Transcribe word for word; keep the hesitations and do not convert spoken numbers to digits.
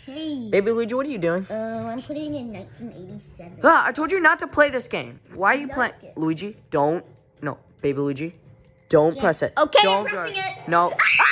Okay. Baby Luigi, what are you doing? Uh, I'm putting in nineteen eighty-seven. Ah, I told you not to play this game. Why are you playing? It. Luigi, don't. No, Baby Luigi, don't Yeah. press it. Okay, don't I'm pressing go. it. No.